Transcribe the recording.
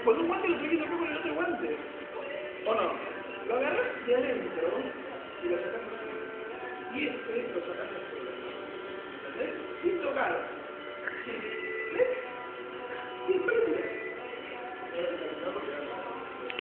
con un guante lo tenés que tocar con el otro guante. ¿O no? Lo agarrás de adentro y lo sacás así. Y este lo sacás así. ¿Entendés? Sin tocar. Sí.